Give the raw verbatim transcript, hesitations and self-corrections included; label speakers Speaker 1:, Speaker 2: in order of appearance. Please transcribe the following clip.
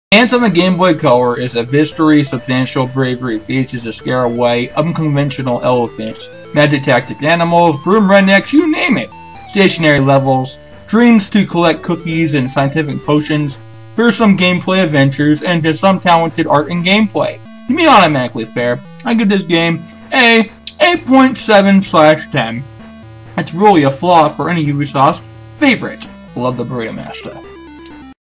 Speaker 1: Antz on the Game Boy Color is a very substantial bravery features to scare away unconventional elephants, magic tactic animals, broom rednecks, you name it. Stationary levels, dreams to collect cookies and scientific potions, fearsome gameplay adventures, and just some talented art and gameplay. To be automatically fair, I give this game a eight point seven slash ten. It's really a flaw for any Ubisoft favorite. Love the Burrito Master.